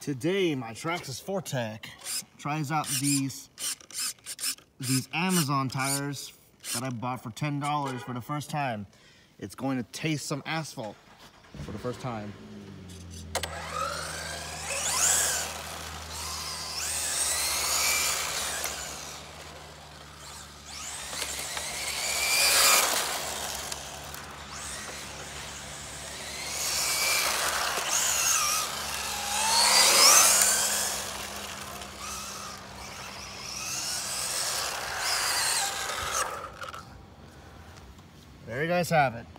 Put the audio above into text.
Today, my Traxxas 4-Tech tries out these Amazon tires that I bought for $10 for the first time. It's going to taste some asphalt for the first time. There you guys have it.